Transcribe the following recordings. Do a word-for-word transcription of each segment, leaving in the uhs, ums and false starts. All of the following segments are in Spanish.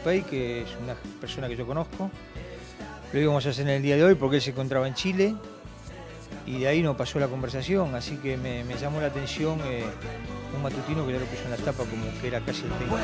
Tupey, que es una persona que yo conozco. Lo íbamos a hacer en el día de hoy porque él se encontraba en Chile y de ahí nos pasó la conversación, así que me, me llamó la atención eh, un matutino que ya lo puso en la tapa como que era casi el técnico.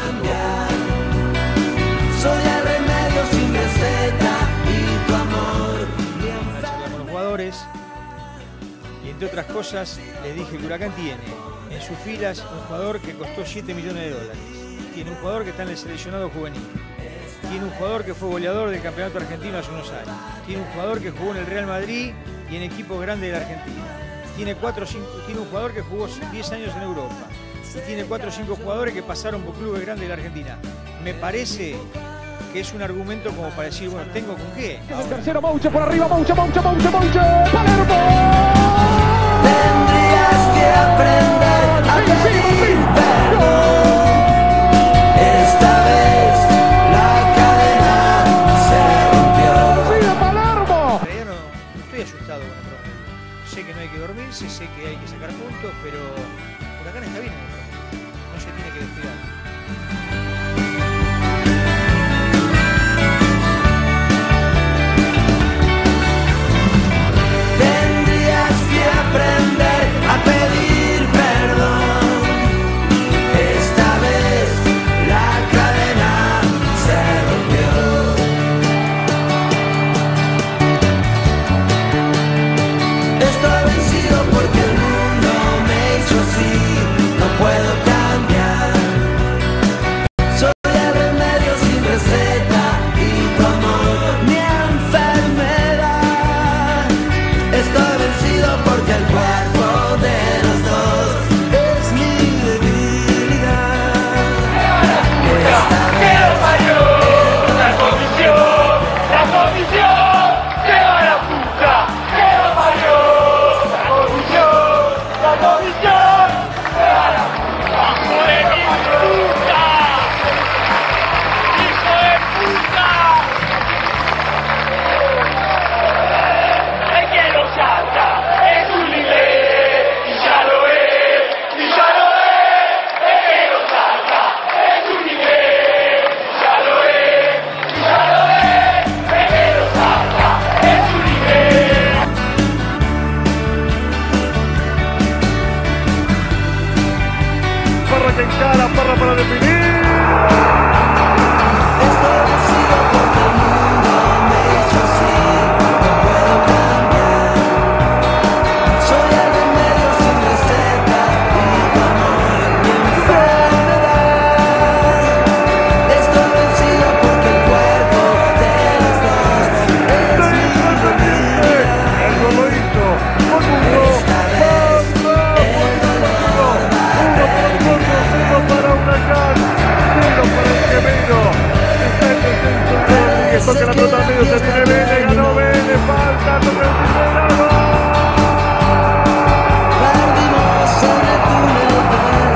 Soy el remedio sin receta y tu amor. Con los jugadores y entre otras cosas le dije que Huracán tiene en sus filas un jugador que costó siete millones de dólares, tiene un jugador que está en el seleccionado juvenil, tiene un jugador que fue goleador del campeonato argentino hace unos años, tiene un jugador que jugó en el Real Madrid y en equipos grandes de la Argentina, tiene, cuatro, cinco, tiene un jugador que jugó diez años en Europa y tiene cuatro o cinco jugadores que pasaron por clubes grandes de la Argentina. Me parece que es un argumento como para decir, bueno, ¿tengo con qué? El tercero, Mouche por arriba, Mouche, Mouche, Mouche, Mouche, Palermo. Tendrías que aprender a pedir perdón. Esta vez la cadena se rompió. ¡Sigue Palermo! En realidad no, no estoy asustado con el promedio. Sé que no hay que dormirse, sé que hay que sacar puntos, pero Huracán está bien en el promedio. No se tiene que descuidar. Aprender a pedir perdón. Esta vez la cadena se rompió. Estoy vencido porque el mundo me hizo así. No puedo cambiar. Soy el remedio sin receta y tu amor mi enfermedad. Estoy vencido porque el cuerpo de los dos es mi debilidad. Esta vez ¡La comisión! ¡La comisión! ¡Se va la puta! ¡Que lo parió! ¡La comisión! ¡La comisión! ¡Se va la puta! ¡Hijo de mi puta! ¡Hijo de puta! ¡Es que lo salta! ¡Es un nivel! ¡Y ya lo es! ¡Y ya lo es! ¡Es que lo salta! ¡Es un nivel! ¡Y ya lo es! ¡Y ya lo es! ¡Es que lo salta! ¡Es un nivel! Parra que encara, Parra para definir. Estoy vencido porque el mundo me hizo así. No puedo cambiar. Soy el remedio sin receta y tu amor mi enfermedad. Estoy vencido porque el cuerpo de los dos es mi debilidad. El gol lo hizo. Con uno. Esta vez el dolor va a Uno para Huracán. Cero para el Gemelo. Está en el centro de Rodríguez. Toca la pelota al medio. Se tiene Vélez. Ganó Vélez. Falta. Toca el primero. perdimos en el túnel del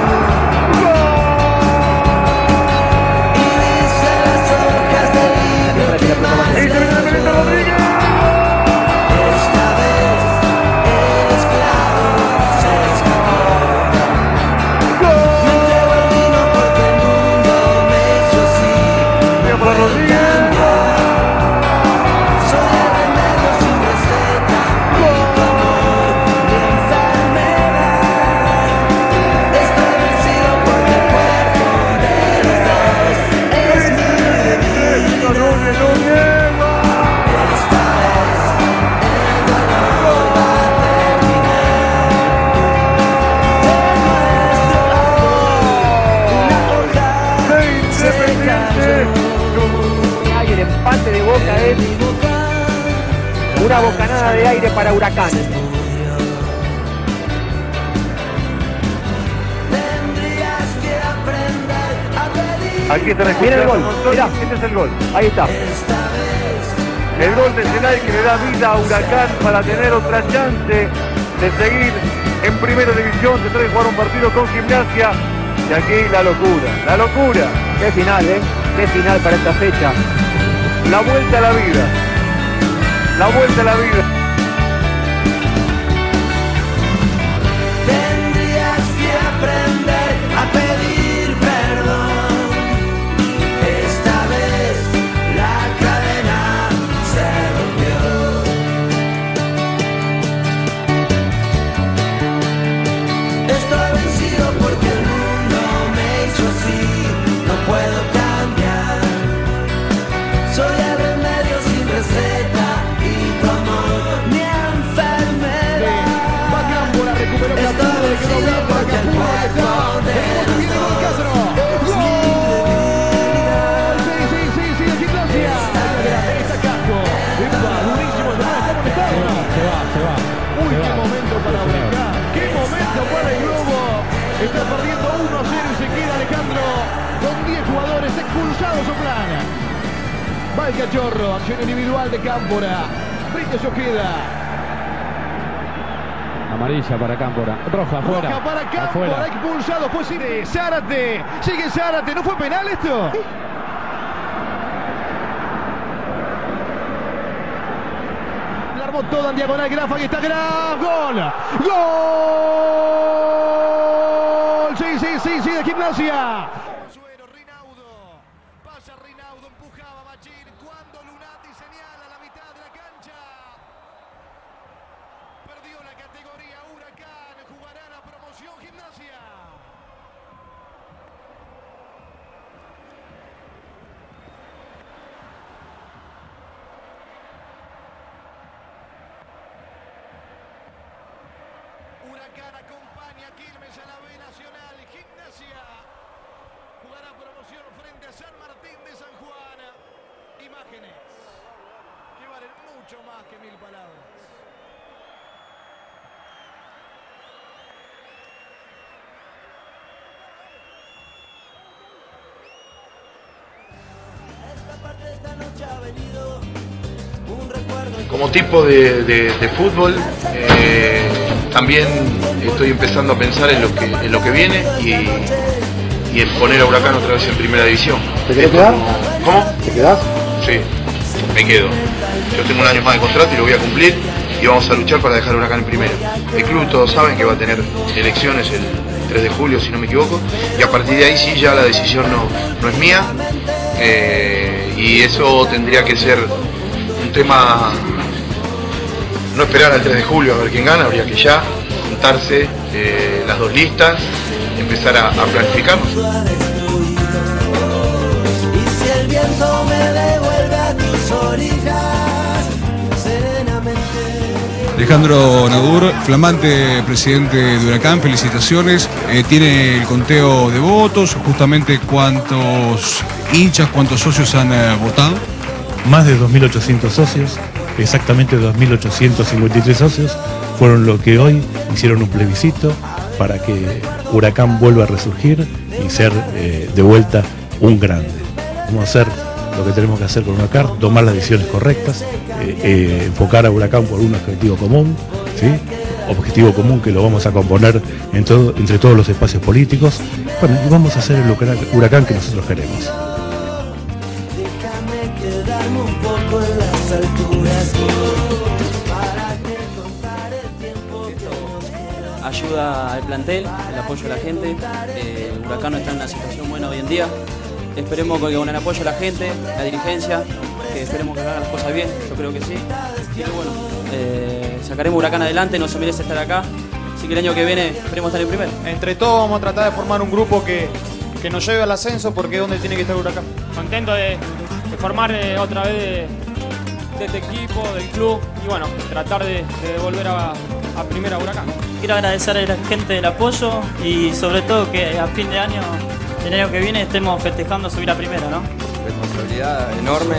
amor. Y dicen las hojas del libro que más Y se viene Benito Rodríguez. esta vez el esclavo se escapó. Me entrego al vino porque el mundo me hizo así. Bien para Rodríguez. Soy el remedio sin receta y tu amor mi enfermedad. Estoy vencido porque el cuerpo de los dos es mi debilidad. Núñez, Núñez. Esta vez el dolor va a terminar. En nuestro amor una hoja De se Independiente. Y el empate de Boca es una bocanada de aire para Huracán. tendrías que aprender a pedir. Aquí están Mira el escuchando. gol, mirá. Este es el gol. Ahí está. Esta vez El gol de Zelay que le da vida a Huracán para tener otra chance de seguir en primera división. Se trae jugar un partido con Gimnasia. Y aquí la locura, la locura. Qué final, ¿eh? Qué final para esta fecha. La vuelta a la vida. La vuelta a la vida. tendrías que aprender a pedir perdón. Va el Cachorro, acción individual de Cámpora. Brito Ojeda. Amarilla para Cámpora. Roja afuera. Roja para Cámpora. Afuera. Expulsado. Fue Cine. Zárate. Sigue Zárate. ¿No fue penal esto? La armó todo en diagonal. Graf. Ahí está Graf. Gol. Gol. Sí, sí, sí, sí. De Gimnasia. Rinaudo. Pasa Rinaudo. Empujaba Machín. Cuando Lunati señala la mitad de la cancha. Perdió la categoría Huracán, jugará la promoción Gimnasia. Huracán acompaña a Quilmes a la B Nacional. Gimnasia jugará promoción frente a San Martín de San Juan. Imágenes que valen mucho más que mil palabras. Como tipo de, de, de fútbol, eh, también estoy empezando a pensar en lo que, en lo que viene y, y en poner a Huracán otra vez en primera división. ¿Te querés quedar? ¿Cómo? ¿Te quedás? Sí, me quedo. Yo tengo un año más de contrato y lo voy a cumplir y vamos a luchar para dejar a Huracán en primera. El club todos saben que va a tener elecciones el tres de julio, si no me equivoco, y a partir de ahí sí ya la decisión no, no es mía, eh, y eso tendría que ser un tema, no esperar al tres de julio a ver quién gana, habría que ya juntarse eh, las dos listas, empezar a, a planificarnos. Y si el viento me devuelve a tus orillas, serenamente. Alejandro Nadur, flamante presidente de Huracán, felicitaciones. Eh, tiene el conteo de votos, justamente cuántos hinchas, cuántos socios han eh, votado. Más de dos mil ochocientos socios, exactamente dos mil ochocientos cincuenta y tres socios, fueron los que hoy hicieron un plebiscito para que Huracán vuelva a resurgir y ser eh, de vuelta un grande. Vamos a hacer lo que tenemos que hacer con Huracán, tomar las decisiones correctas, eh, eh, enfocar a Huracán por un objetivo común, ¿sí? Objetivo común que lo vamos a componer en todo, entre todos los espacios políticos. Bueno, y vamos a hacer el Huracán que nosotros queremos. Quedarme un poco en las alturas para que contar el tiempo que nos queda. Ayuda al plantel, el apoyo a la gente. eh, Huracán no está en una situación buena hoy en día. Esperemos que con el apoyo de la gente, la dirigencia, que esperemos que hagan las cosas bien, yo creo que sí. Y bueno, eh, sacaremos Huracán adelante, no se merece estar acá. Así que el año que viene esperemos estar en primero. Entre todos vamos a tratar de formar un grupo que, que nos lleve al ascenso, porque es donde tiene que estar Huracán. Contento de, de formar eh, otra vez de, de este equipo, del club, y bueno, tratar de, de devolver a, a primera Huracán. Quiero agradecer a la gente del apoyo y sobre todo que a fin de año, el año que viene, estemos festejando subir a primera, ¿no? Responsabilidad enorme,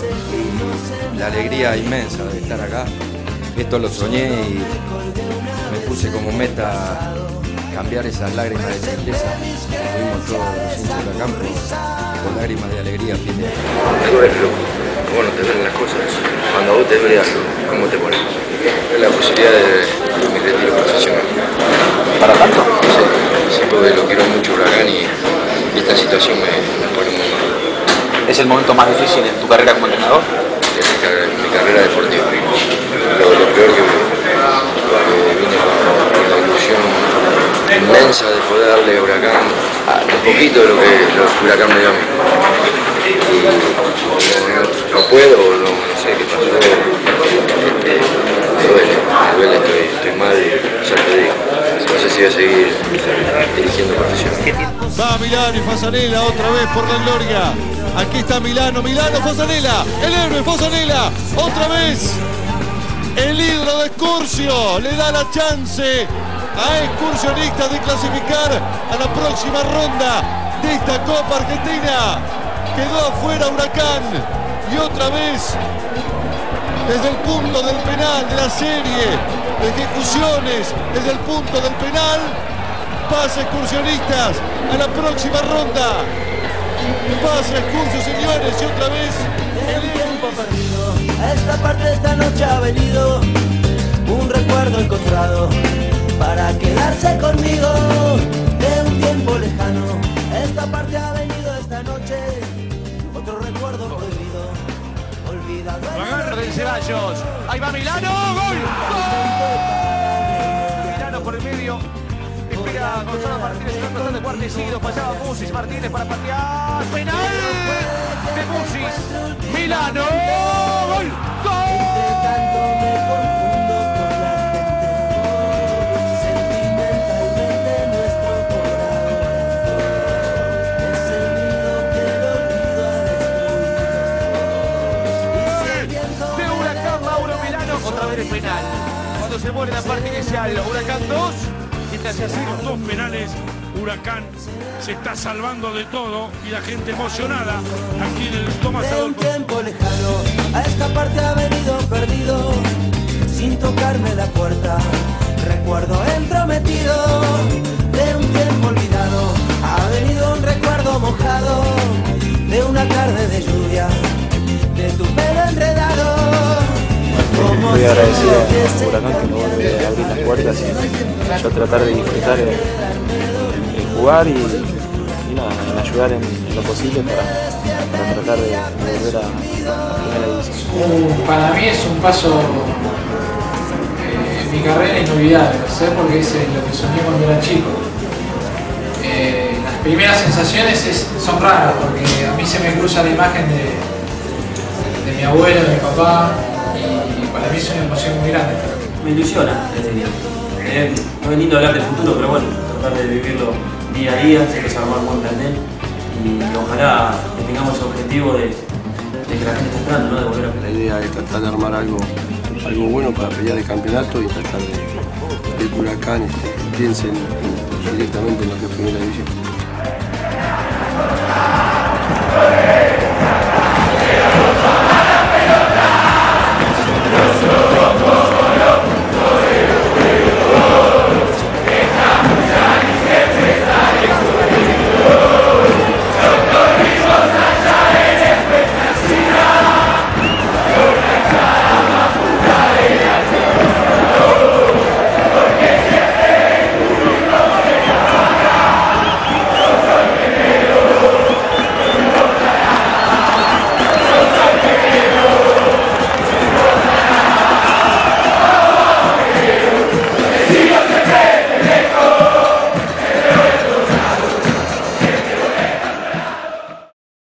la alegría inmensa de estar acá. Esto lo soñé y me puse como meta cambiar esas lágrimas de tristeza que tuvimos todos los hinchas de Huracán con lágrimas de alegría a fin de año. Me duele, pero bueno, te duelen las cosas. Cuando a vos te duele algo, ¿cómo te pones? Es la posibilidad de mi retiro profesional. ¿Para tanto? Sí, sí, porque lo quiero mucho Huracán y esta situación me, me pone muy mal. ¿Es el momento más difícil en tu carrera como entrenador? En mi carrera, en mi carrera deportiva. Lo, lo peor que, que vine con, con la ilusión inmensa de poder darle a Huracán un poquito de lo que, lo que Huracán me dio a mí. Y no, no, no puedo, no, no sé qué pasó. Este, me duele, me duele, estoy, estoy mal, ya te digo. No sé si voy a seguir dirigiendo profesional. Va Milano y Fasanella otra vez por la gloria. Aquí está Milano, Milano, Fasanella, el héroe Fasanella, otra vez. El ídolo de Excursio le da la chance a Excursionistas de clasificar a la próxima ronda de esta Copa Argentina. Quedó afuera Huracán y otra vez desde el punto del penal de la serie de ejecuciones, desde el punto del penal, pasa Excursionistas a la próxima ronda. Pasa Excursio, señores, y otra vez el tiempo perdido. A esta parte esta noche ha venido un recuerdo encontrado para quedarse conmigo de un tiempo lejano. A esta parte ha venido esta noche otro recuerdo prohibido, olvidado. Agarra del Ceballos. Ahí va Milano. ¡Gol! ¡Gol! Milano por el medio. Espera Gonzalo Martínez, un bastante cuartecido. Fallaba Musis Martínez para patear. ¡Penal! De Musis. Milano. ¡Gol! ¡Gol! Otra vez el penal. Cuando se muere la parte inicial, Huracán dos. Se hacen dos penales, Huracán se está salvando de todo y la gente emocionada aquí en el Tomás de un tiempo lejano, a esta parte ha venido perdido, sin tocarme la puerta, recuerdo entrometido, de un tiempo olvidado, ha venido un recuerdo mojado, de una tarde de lluvia, de tu pelo enredado. Estoy agradecido a Huracán que me vuelve a abrir las puertas y yo tratar de disfrutar en, en jugar y, y nada, en ayudar en, en lo posible para, para tratar de, de volver a, a primera división. Para mí es un paso eh, en mi carrera inolvidable, ¿sí? Porque es lo que soñé cuando era chico. Eh, las primeras sensaciones es, son raras porque a mí se me cruza la imagen de, de mi abuelo, de mi papá. Y para mí es una emoción muy grande. Me ilusiona. Eh, eh, no es lindo hablar del futuro, pero bueno, tratar de vivirlo día a día, sé que se va a armar un buen plantel y ojalá que tengamos el objetivo de, de que la gente esté esperando, ¿no? De volver a... La idea es tratar de armar algo, algo bueno para pelear el campeonato y tratar de que el Huracán este, piense en, en, directamente en lo que es primera división.